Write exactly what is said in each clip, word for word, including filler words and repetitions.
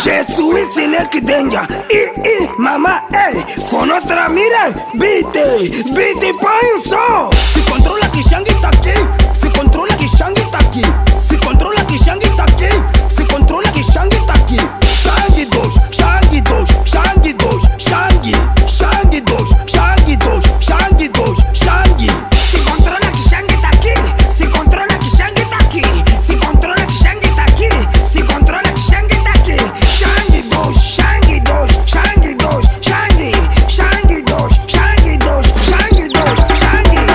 Je suis Snake Danger. I, I, mamá, ey. Con otra mira, vite, vite pa' un son. Si controla que Shangi está aquí. Si controla que Shangi está aquí. Si controla que Shangi está aquí. Si controla que Shangi está aquí. Shangi dos, Shangi dos, Shangi dos, Shangi, Shangi dos, Shangi dos, Shangi dos, Shangi. Si controla que Shangi está aquí. Si controla que Shangi está aquí. Si controla que Shangi está aquí. Si controla que Shangi está aquí. Shangi dos, Shangi dos, Shangi dos, Shangi, Shangi dos, Shangi dos, Shangi dos, Shangi.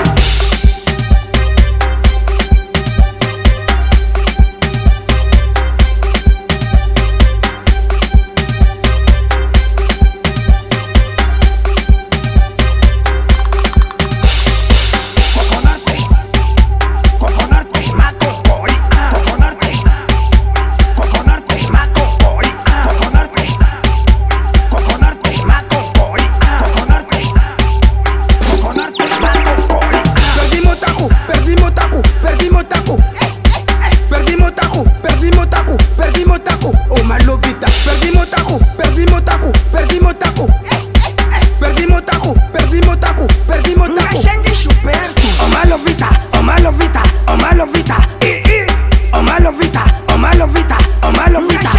Perdimos taco, oh malovita. Perdimos taco, perdimos taco, perdimos taco. Perdimos taco, perdimos taco, perdimos taco. Shangi super. Oh malovita, oh malovita, oh malovita. I, I. Oh malovita, oh malovita, oh malovita.